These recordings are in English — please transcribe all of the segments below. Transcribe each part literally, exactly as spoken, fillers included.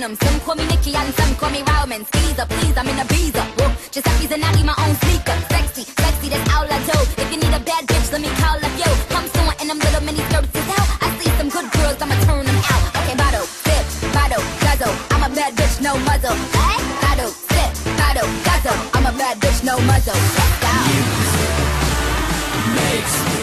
them. Some call me Nikki and some call me Rowman. Skeezer, please, I'm in a beezer. Whoa, just happy and I need my own sneaker. Sexy, sexy, that's all I do. If you need a bad bitch, let me call up yo. Come soon and them little mini skirts is out. I see some good girls, I'ma turn them out. Okay, bottle, sip, bottle, guzzle. I'm a bad bitch, no muzzle. Hey, bottle, sip, bottle, guzzle. I'm a bad bitch, no muzzle. Let's go. Makes me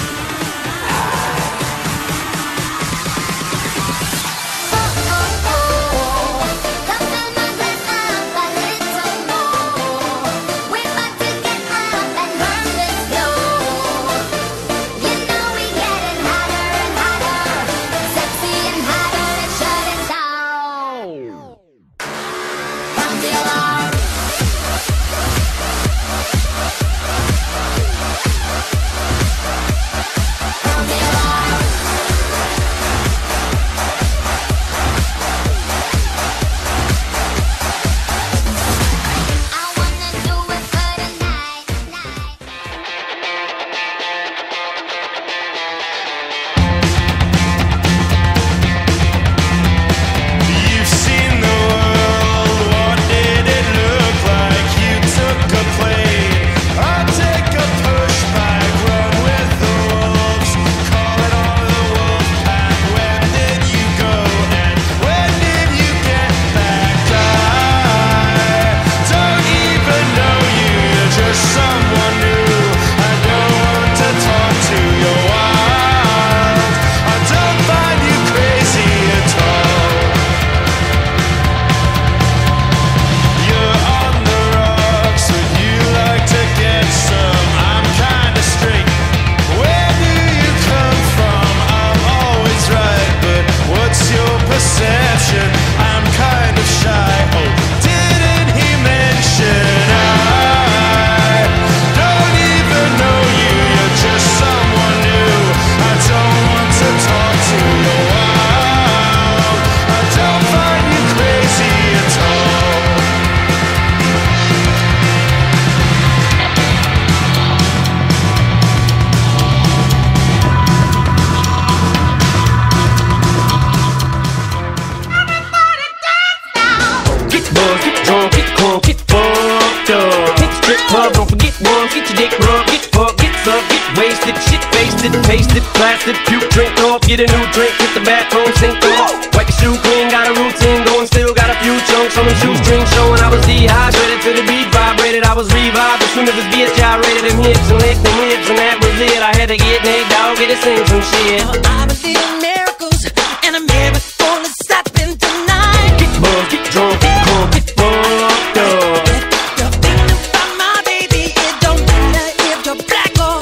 get a new drink, hit the bathroom, sink off. Wipe your shoe clean, got a routine going, still got a few chunks on them shoestrings showing. I was dehydrated to the beat vibrated, I was revived as soon as this bitch gyrated. Them hips and licked them hips and that was it. I had to get Nate Dogg, get to sing some shit. I believe in miracles and a miracle is happening tonight. Get buzzed, get drunk, get cold, get fucked up. You're thinking about my baby, it don't matter if you're black or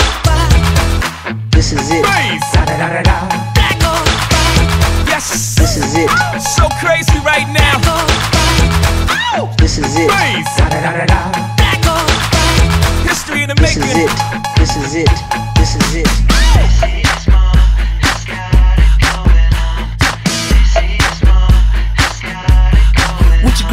white. This is it. Da da da da da. This is it. So crazy right now. This is it. Da da da da da. History in the This making. is it. This is it. This is it. With your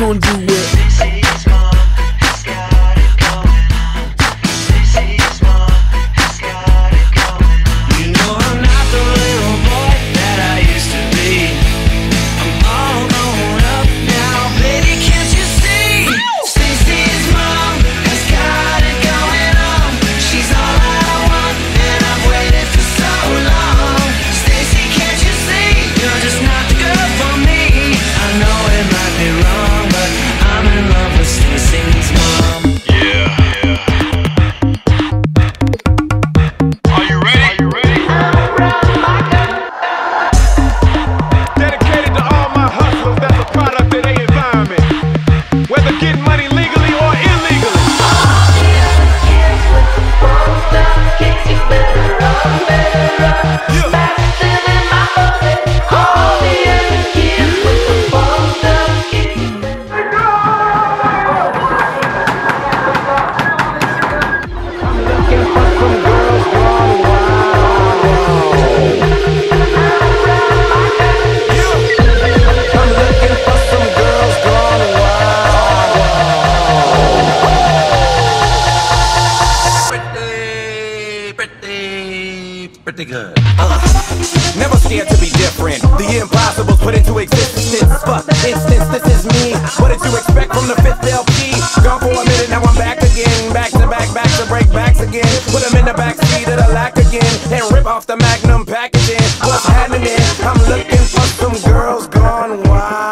pretty good. Uh, never scared to be different. The impossible's put into existence. For instance, this is me. What did you expect from the fifth L P? Gone for a minute, now I'm back again. Back to back, back to break backs again. Put them in the backseat of the lack again. And rip off the Magnum packaging. What's happening? I'm looking for some girls gone wild.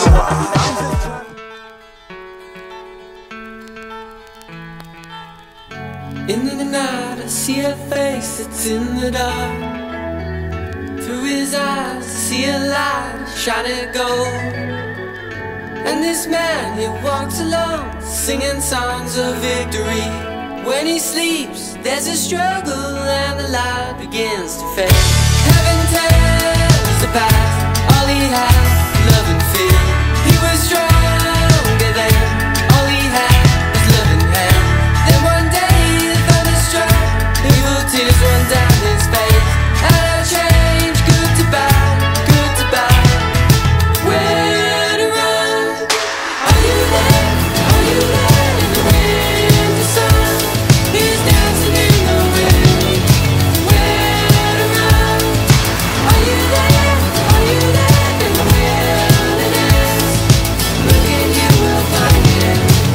In the night I see a face that's in the dark. Through his eyes I see a light shining gold. And this man, he walks alone singing songs of victory. When he sleeps there's a struggle and the light begins to fade. Heaven tells the past, all he had, love and fear. He was stronger than all he had was love and hand. Then one day evil tears run down his face, and I change good to bad, good to bad. Where to run? Are you there? Are you there in the winter sun? He's dancing in the wind. Where to run? Are you there? Are you there in the wilderness? Look and you will find it.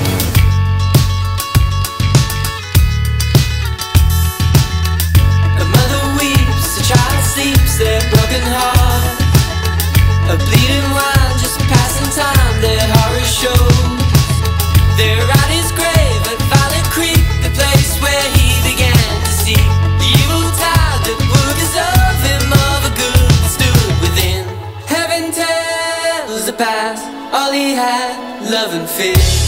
Sleeps their broken heart, a bleeding wine just passing time. Their horror shows. They're at his grave at Valley Creek, the place where he began to see the evil tide that would dissolve him of a good that stood within. Heaven tells the past, all he had, love and fear.